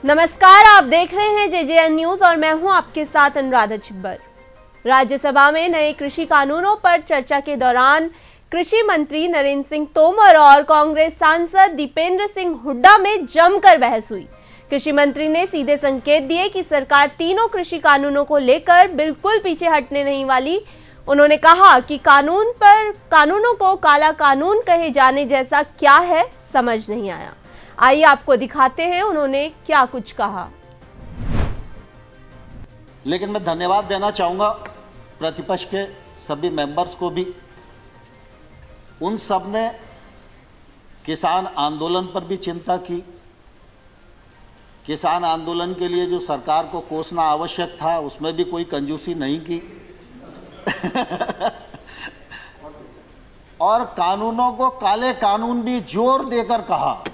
नमस्कार, आप देख रहे हैं जेजेएन न्यूज और मैं हूं आपके साथ अनुराधा छिब्बर। राज्यसभा में नए कृषि कानूनों पर चर्चा के दौरान कृषि मंत्री नरेंद्र सिंह तोमर और कांग्रेस सांसद दीपेंद्र सिंह हुड्डा में जमकर बहस हुई। कृषि मंत्री ने सीधे संकेत दिए कि सरकार तीनों कृषि कानूनों को लेकर बिल्कुल पीछे हटने नहीं वाली। उन्होंने कहा कि कानूनों को काला कानून कहे जाने जैसा क्या है समझ नहीं आया। आइए आपको दिखाते हैं उन्होंने क्या कुछ कहा। लेकिन मैं धन्यवाद देना चाहूँगा प्रतिपक्ष के सभी मेंबर्स को भी। उन सब ने किसान आंदोलन पर भी चिंता की। किसान आंदोलन के लिए जो सरकार को कोसना आवश्यक था उसमें भी कोई कंजूसी नहीं की और कानूनों को काले कानून भी जोर देकर कहा।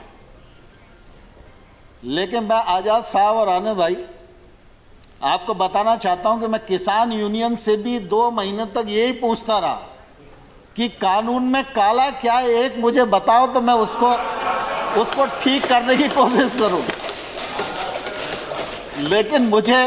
लेकिन मैं आज़ाद साहब और आनंद भाई आपको बताना चाहता हूं कि मैं किसान यूनियन से भी 2 महीने तक यही पूछता रहा कि कानून में काला क्या है, एक मुझे बताओ तो मैं उसको ठीक करने की कोशिश करूं। लेकिन मुझे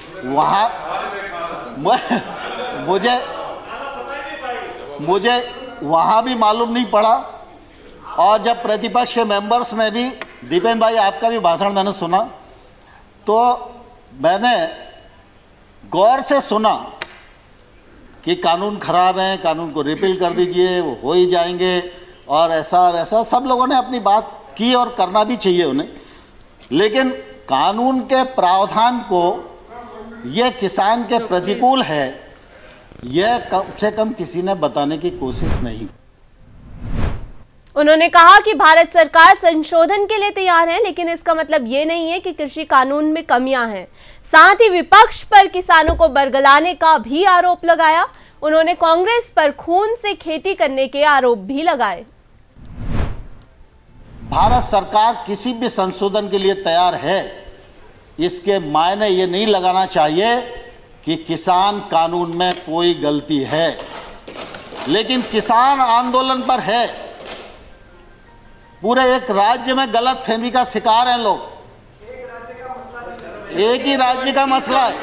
वहां भी मालूम नहीं पड़ा। और जब प्रतिपक्ष के मेंबर्स ने भी, दीपेंद्र भाई आपका भी भाषण मैंने सुना, तो मैंने गौर से सुना कि कानून खराब है, कानून को रिपील कर दीजिए, वो हो ही जाएंगे और ऐसा वैसा सब लोगों ने अपनी बात की और करना भी चाहिए उन्हें। लेकिन कानून के प्रावधान को ये किसान के प्रतिकूल है, यह कम से कम किसी ने बताने की कोशिश नहीं। उन्होंने कहा कि भारत सरकार संशोधन के लिए तैयार है, लेकिन इसका मतलब ये नहीं है कि कृषि कानून में कमियां हैं। साथ ही विपक्ष पर किसानों को बरगलाने का भी आरोप लगाया। उन्होंने कांग्रेस पर खून से खेती करने के आरोप भी लगाए। भारत सरकार किसी भी संशोधन के लिए तैयार है, इसके मायने ये नहीं लगाना चाहिए कि किसान कानून में कोई गलती है। लेकिन किसान आंदोलन पर है, पूरे एक राज्य में गलत फहमी का शिकार हैं लोग। एक ही राज्य का मसला है।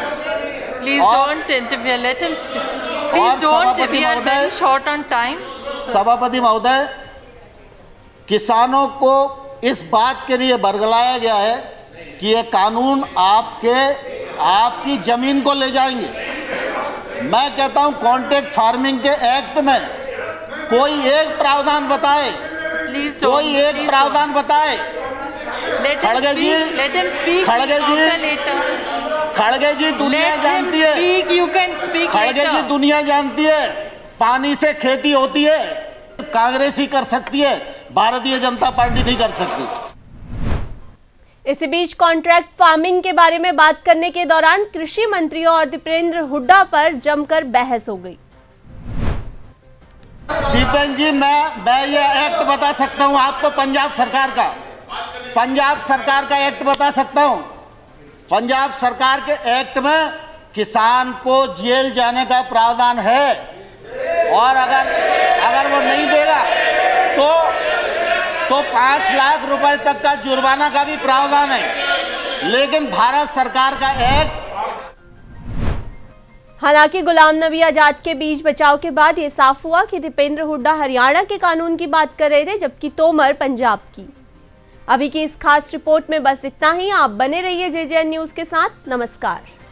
सभापति महोदय, किसानों को इस बात के लिए बरगलाया गया है कि ये कानून आपकी जमीन को ले जाएंगे। मैं कहता हूं कॉन्ट्रैक्ट फार्मिंग के एक्ट में कोई एक प्रावधान बताए, कोई एक प्रावधान बताए। खड़गे जी दुनिया जानती है, खड़गे जी दुनिया जानती है, पानी से खेती होती है, कांग्रेस ही कर सकती है, भारतीय जनता पार्टी नहीं कर सकती। इसी बीच कॉन्ट्रैक्ट फार्मिंग के बारे में बात करने के दौरान कृषि मंत्री और दीपेंद्र हुड्डा पर जमकर बहस हो गई। दीपेंद्र जी, मैं ये एक्ट बता सकता हूं आपको, पंजाब सरकार का एक्ट बता सकता हूं। पंजाब सरकार के एक्ट में किसान को जेल जाने का प्रावधान है और अगर वो नहीं देगा तो 5 लाख रुपए तक का जुर्माना का भी प्रावधान है। लेकिन भारत सरकार का एक्ट, हालांकि गुलाम नबी आजाद के बीच बचाव के बाद ये साफ हुआ कि दीपेंद्र हुड्डा हरियाणा के कानून की बात कर रहे थे, जबकि तोमर पंजाब की। अभी की इस खास रिपोर्ट में बस इतना ही। आप बने रहिए जेजेएन न्यूज के साथ। नमस्कार।